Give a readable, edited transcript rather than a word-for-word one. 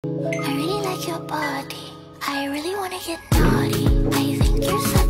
I really like your body. I really wanna get naughty. I think you're so